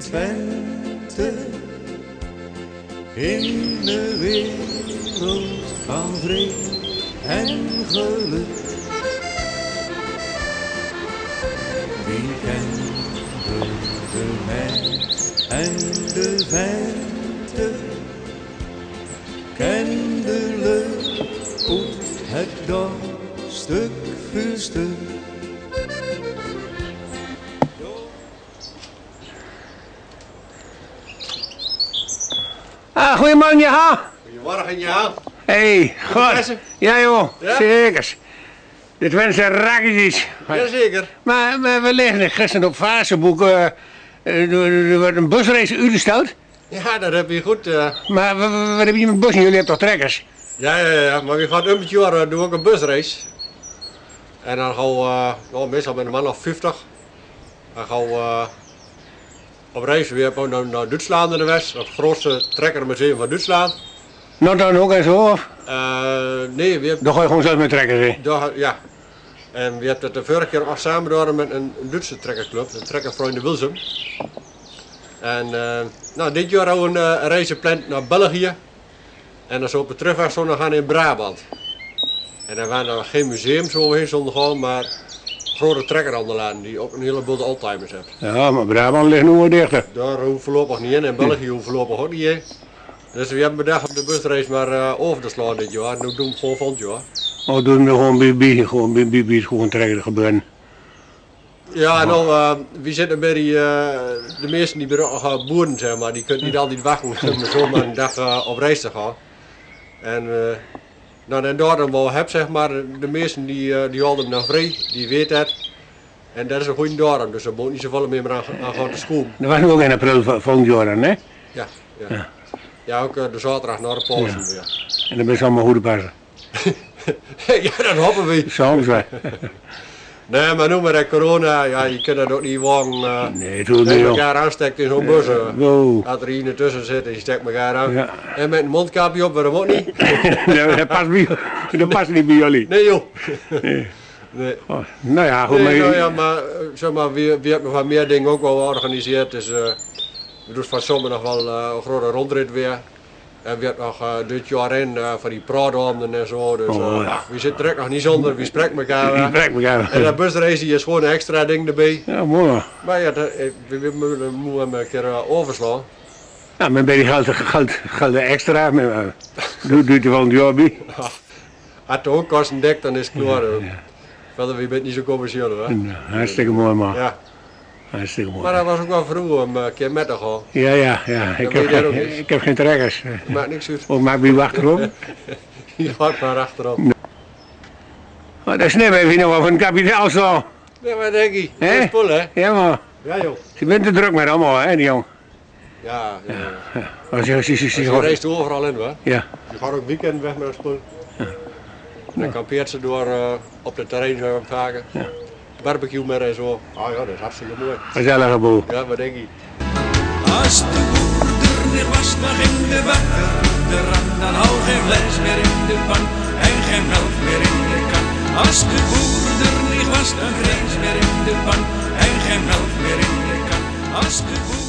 Twente, in de wereld van vrede en geluk. Wie kende de mens en de vente, kennelijk uit het dorp stuk voor stuk. Ah, goedemorgen, ja. Goedemorgen, ja. Hey, goed. Ja, joh, Ja? zeker. Dit wensen rakjes. Jazeker. Maar we liggen gisteren op Facebook. Er wordt een busrace uitgesteld. Ja, dat heb je goed. Maar wat heb je met bussen? Jullie hebben toch trekkers? Ja, maar we gaan het jaar doen ook een busrace. En dan gaan we, meestal met een man of 50. Dan gaan we op reis weer naar Duitsland in de West. Het grootste trekkermuseum van Duitsland. Nou dan ook en zo? Of? Nee, we hebben... Dan ga je gewoon zelf met trekkers in. Ja. En we hebben het de vorige keer ook samen gedaan met een Duitse trekkerclub, de Trekkervrienden Wilsum. En nou, dit jaar hebben we een reis gepland naar België. En dan zo op de terugweg zo gaan in Brabant. En dan waren er geen museum zo heen zonder gaan, maar grote trekkerhandelaren die ook een heleboel oldtimers hebben. Ja, maar Brabant ligt nu wel dichter. Daar hoeven we voorlopig niet in en België hoeven we voorlopig ook niet in. Dus we hebben bedacht om de busrace maar over te slaan dit jaar. Nu doen we gewoon volgend jaar. Oh, doen we gewoon gewoon trekker gebeuren. Ja, nou, we zitten bij de meesten die gaan boeren, zeg maar, die kunnen niet altijd wachten om zomaar een dag op reis te gaan. En nou, en daar dan wel heb, zeg maar, de meesten die houden dan vrij, die weten het. En dat is een goede daarom, dus er moet niet zoveel meer aan gaan te school. Dat was nu ook in april volgend jaar dan, hè? Ja. Ja, ook de zaterdag naar de pauze. Ja. En dan ben je allemaal goede passen. Ja, dat hopen we. Soms wel. Nee, maar nu met de corona, ja, je kunt dat ook niet wagen. Nee, doe het dat niet, je joh. elkaar aanstekt in zo'n bus. Wow. Dat er hier tussen zit en je steekt elkaar aan. Ja. En met een mondkapje op, waarom ook niet? Dat past niet bij jullie. Nee joh. Nee. Nee. Oh, nou ja, goed, Nee, maar... nou ja, maar zeg maar, we hebben van meer dingen ook wel georganiseerd. Dus we doen van zomer nog wel een grote rondrit weer. En we hebben nog dit jaar in van die praathonden en zo. Dus ja. we zitten direct nog niet zonder, we spreken elkaar. Je spreekt elkaar. En dat busrace is gewoon een extra ding erbij. Ja, mooi. Maar ja, we moeten hem een keer overslaan. Ja, maar bij die geld extra. Doet er wel een jaar bij. Als de hoogkosten dekt, dan is het klaar. Verder, we bent niet zo commercieel hoor. Hartstikke mooi man. Ja. Hartstikke mooi. Maar dat was ook wel vroeg om een keer met te gaan. Ja. Ik heb geen trekkers. Maakt niks uit. Of maak wie achterom. Je gaat maar achterop. Maar dat is net even nog wel een kapitaal zo. Ja, maar denk je. Dat Hè? is spul, hè? Ja maar. Ja, joh. Je bent te druk met allemaal hè die jong. Ja. Als je reist overal in, hoor. Ja. Je gaat ook weekend weg met een spul. Dan kampeert ze door op het terrein zo vaker. Ja. Barbecue met en zo. Ah ja, dat is hartstikke mooi. Gezellige boel. Ja, wat denk je? Als de boer er weer was, dan ging de bakker de rand. Dan hou geen vlees meer in de pan en geen melk meer in de kan. Als de boer er niet was, dan geen vlees meer in de pan en geen melk meer in de kan. Als de boer